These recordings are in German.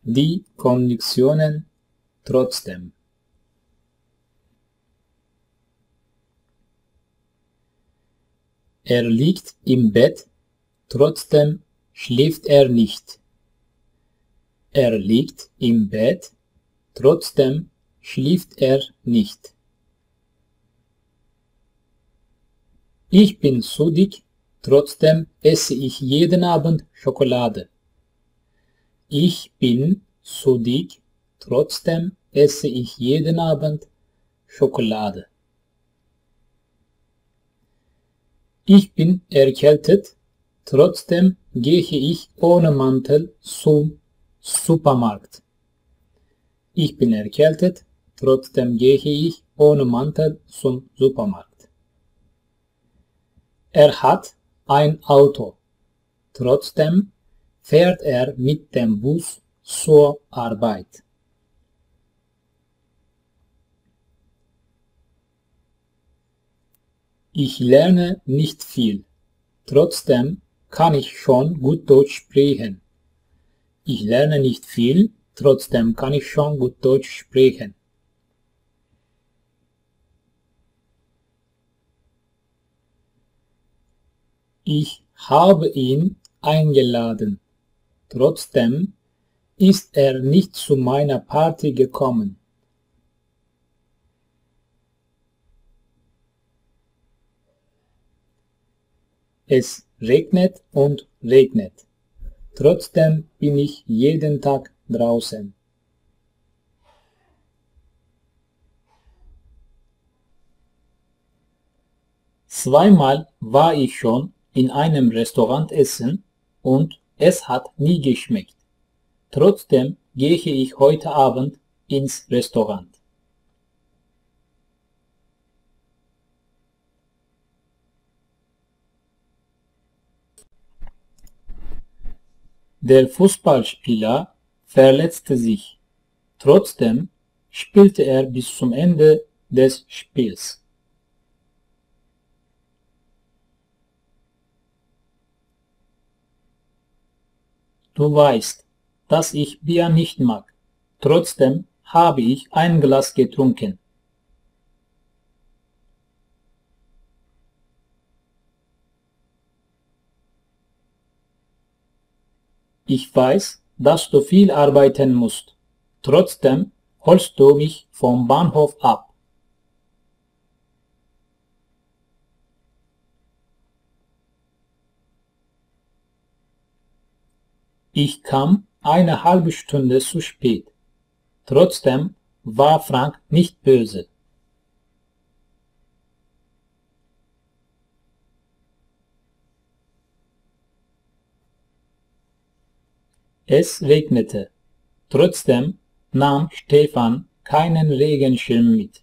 die Konditionen trotzdem. Er liegt im Bett, trotzdem schläft er nicht. Er liegt im Bett, trotzdem schläft er nicht. Ich bin zu dick, trotzdem esse ich jeden Abend Schokolade. Ich bin zu dick, trotzdem esse ich jeden Abend Schokolade. Ich bin erkältet, trotzdem gehe ich ohne Mantel zum Supermarkt. Ich bin erkältet, trotzdem gehe ich ohne Mantel zum Supermarkt. Er hat ein Auto, trotzdem fährt er mit dem Bus zur Arbeit. Ich lerne nicht viel, trotzdem kann ich schon gut Deutsch sprechen. Ich lerne nicht viel, trotzdem kann ich schon gut Deutsch sprechen. Ich habe ihn eingeladen, trotzdem ist er nicht zu meiner Party gekommen. Es regnet und regnet. Trotzdem bin ich jeden Tag draußen. Zweimal war ich schon in einem Restaurant essen und es hat nie geschmeckt. Trotzdem gehe ich heute Abend ins Restaurant. Der Fußballspieler verletzte sich. Trotzdem spielte er bis zum Ende des Spiels. Du weißt, dass ich Bier nicht mag. Trotzdem habe ich ein Glas getrunken. Ich weiß, dass du viel arbeiten musst. Trotzdem holst du mich vom Bahnhof ab. Ich kam eine halbe Stunde zu spät. Trotzdem war Frank nicht böse. Es regnete. Trotzdem nahm Stefan keinen Regenschirm mit.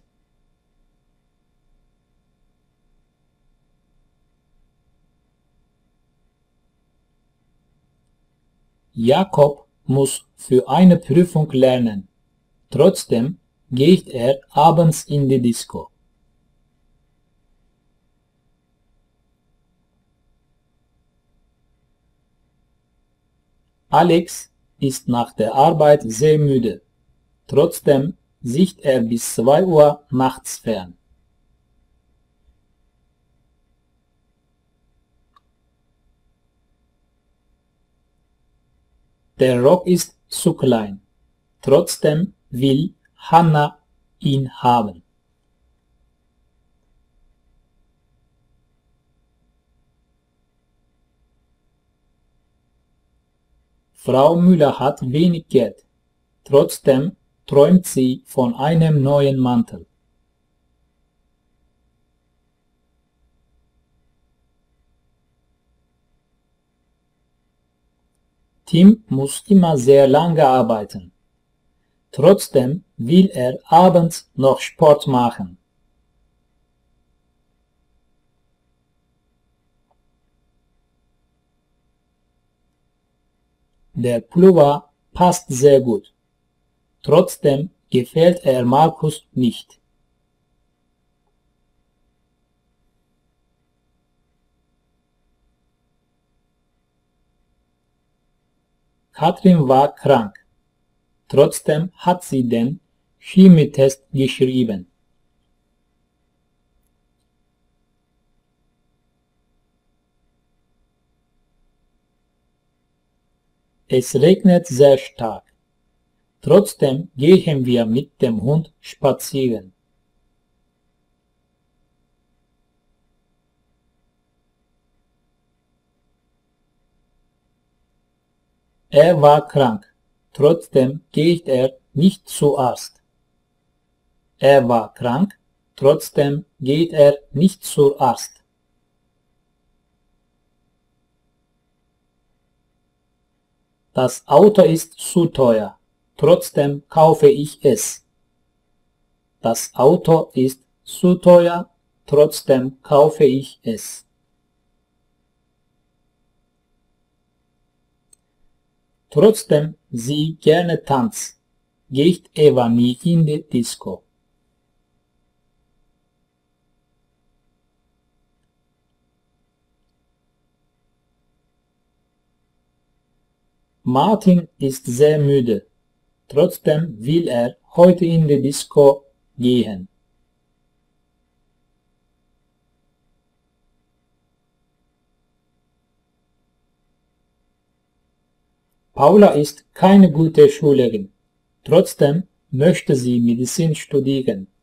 Jakob muss für eine Prüfung lernen. Trotzdem geht er abends in die Disco. Alex ist nach der Arbeit sehr müde. Trotzdem sieht er bis 2 Uhr nachts fern. Der Rock ist zu klein. Trotzdem will Hannah ihn haben. Frau Müller hat wenig Geld. Trotzdem träumt sie von einem neuen Mantel. Tim muss immer sehr lange arbeiten. Trotzdem will er abends noch Sport machen. Der Pullover passt sehr gut. Trotzdem gefällt er Markus nicht. Katrin war krank. Trotzdem hat sie den Chemietest geschrieben. Es regnet sehr stark. Trotzdem gehen wir mit dem Hund spazieren. Er war krank. Trotzdem geht er nicht zum Arzt. Er war krank. Trotzdem geht er nicht zum Arzt. Das Auto ist zu teuer. Trotzdem kaufe ich es. Das Auto ist zu teuer. Trotzdem kaufe ich es. Trotzdem sie gerne tanzt, geht Eva nie in die Disco. Martin ist sehr müde. Trotzdem will er heute in die Disco gehen. Paula ist keine gute Schülerin. Trotzdem möchte sie Medizin studieren.